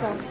kant.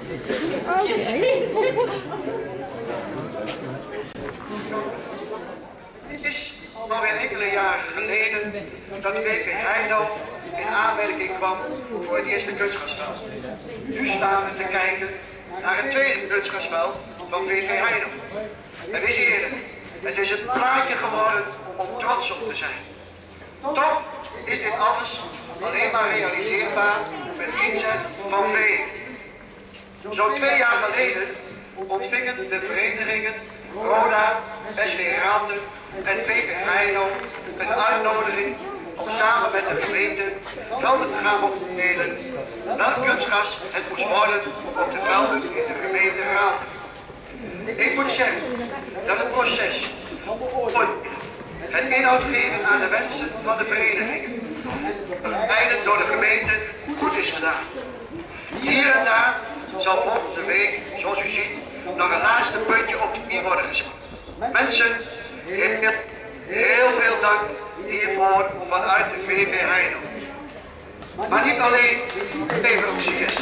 Het is alweer enkele jaren geleden dat VV Heino in aanmerking kwam voor het eerste kunstgrasveld. Nu staan we te kijken naar het tweede kunstgrasveld van VV Heino. En wees eerlijk, het is het plaatje geworden om trots op te zijn. Toch is dit alles alleen maar realiseerbaar met inzet van velen. Zo'n 2 jaar geleden ontvingen de verenigingen Roda, SV Raalte en VV Heino een uitnodiging om samen met de gemeente velden te gaan opdelen welk kunstgras het moest worden op de velden in de gemeente Raalte. Ik moet zeggen dat het proces het inhoud geven aan de wensen van de verenigingen, begeleid door de gemeente, goed is gedaan. Hier en daar zal volgende week, zoals u ziet, nog een laatste puntje op de i worden gezet. Mensen, heel veel dank hiervoor vanuit de VV Heino. Maar niet alleen leveranciers.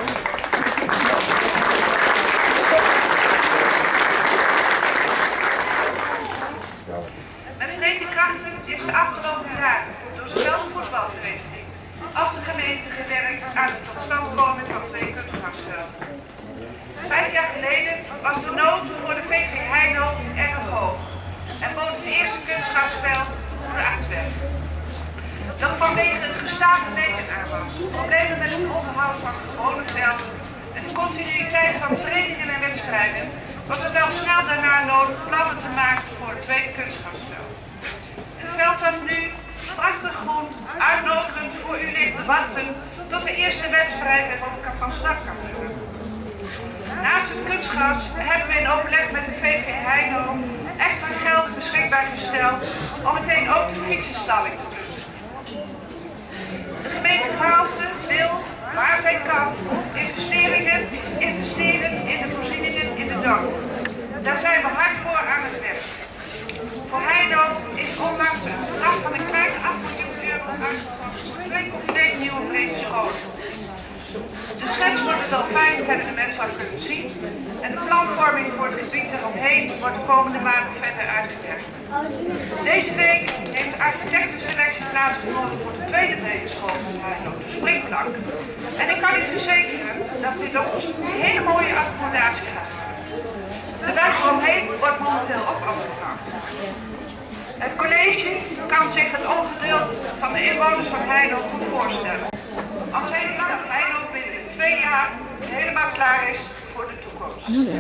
Met verenigingkrachten is de afgelopen jaren door zowel de voetbalvereniging als de gemeente gewerkt aan de totstandkoming van 2 kunstgrasvelden. 5 jaar geleden was de nood voor de VV Heino erg hoog en bood het eerste kunstgrasveld voor de uitwerking. Dat vanwege het gestage ledenaanwas, problemen met het onderhoud van het gewone veld en de continuïteit van trainingen en wedstrijden was het wel snel daarna nodig plannen te maken voor het tweede kunstgrasveld. Het veld dat nu prachtig groen, uitnodigend voor u ligt te wachten tot de eerste wedstrijd erop van start kan gaan. Naast het kunstgras hebben we in overleg met de VV Heino extra geld beschikbaar gesteld om meteen ook de fietsenstalling te doen. De gemeente Raalte wil, waar zij kan, investeren in de voorzieningen in de dorp. Daar zijn we hard voor aan het werk. Voor Heino is onlangs een bedrag van een kleine 8 miljoen euro uitgetrokken voor 2 compleet nieuwe brede scholen. De schets voor de Dolfijn hebben de mensen al kunnen zien en de planvorming voor het gebied eromheen wordt de komende maanden verder uitgewerkt. Deze week heeft de architectenselectie plaatsgevonden voor de tweede brede school van Heino, de Springplank. En ik kan u verzekeren dat dit ook een hele mooie accommodatie gaat worden. De weg eromheen wordt momenteel ook afgepakt. Het college kan zich het ongeduld van de inwoners van Heino goed voorstellen. Als Heino binnen 2 jaar helemaal klaar is voor de toekomst.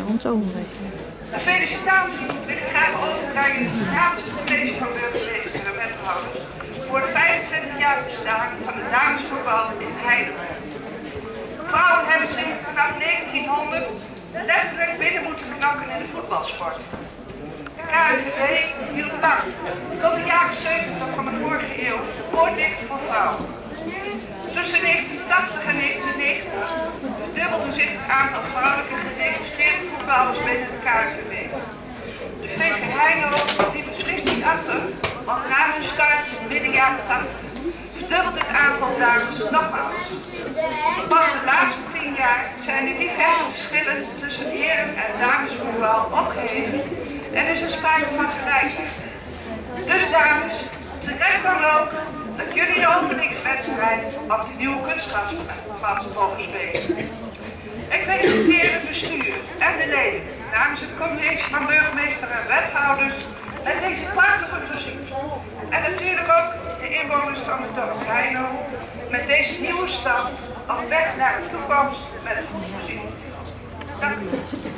Een felicitatie wil ik graag overbrengen namens het college van burgemeester en wethouders voor de 25 jaar bestaan van de damesvoetbal in Heino. Vrouwen hebben zich vanaf 1900 letterlijk binnen moeten knakken in de voetbalsport. De KNVB hield lang, tot de jaren 70 van de vorige eeuw, de poort dicht voor vrouwen. Tussen 1980 en 1990 verdubbelde zich het aantal vrouwelijke geregistreerde voetballers binnen de KNVB. De VV Heino die beslist niet achter, want na hun start midden jaren 80 verdubbelt het aantal dames nogmaals. Pas de laatste 10 jaar zijn er diverse verschillen tussen heren en damesvoetbal opgeheven en is er sprake van gelijkheid. Dus dames, terecht dan ook dat jullie de openingswedstrijd op de nieuwe kunstgrasplaats mogen spelen. Ik feliciteer het bestuur en de leden namens het college van burgemeester en wethouders met deze prachtige voorziening. En natuurlijk ook de inwoners van het dorp Heino met deze nieuwe stap op weg naar de toekomst met een goed voorziening. Dank u.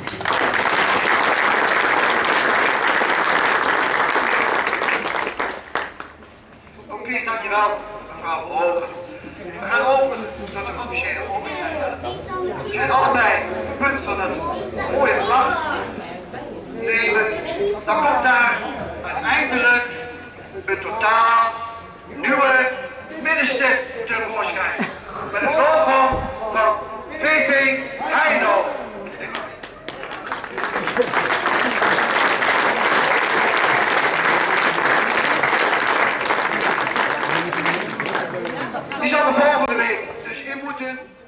Oké, dankjewel mevrouw Hogen. We gaan over tot de officiële opening. En allebei een punt van het mooie vlag nemen. Dan komt daar uiteindelijk een totaal nieuwe middenstip tevoorschijn. Met het logo van VV Heino. Die zal de volgende week dus in moeten.